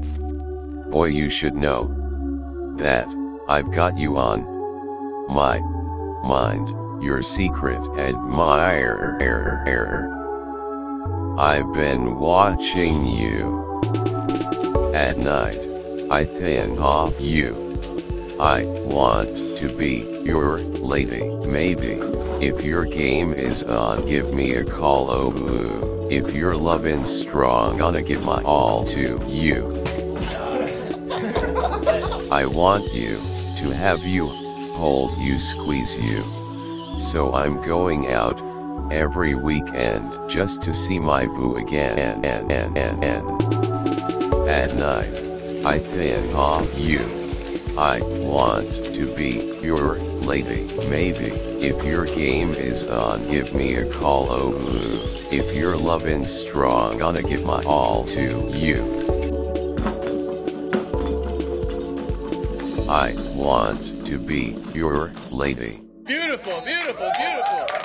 Boy, you should know that I've got you on my mind, your secret admirer. I've been watching you at night. I think of you. I want to be your lady. Maybe if your game is on, give me a call. Oh, if your lovin' strong, gonna give my all to you. I want you to have you, hold you, squeeze you. So I'm going out every weekend just to see my boo again. At night, I think of you. I want to be your lady. Maybe if your game is on, give me a call. Oh, if your lovin' strong, gonna give my all to you. I want to be your lady. Beautiful, beautiful, beautiful.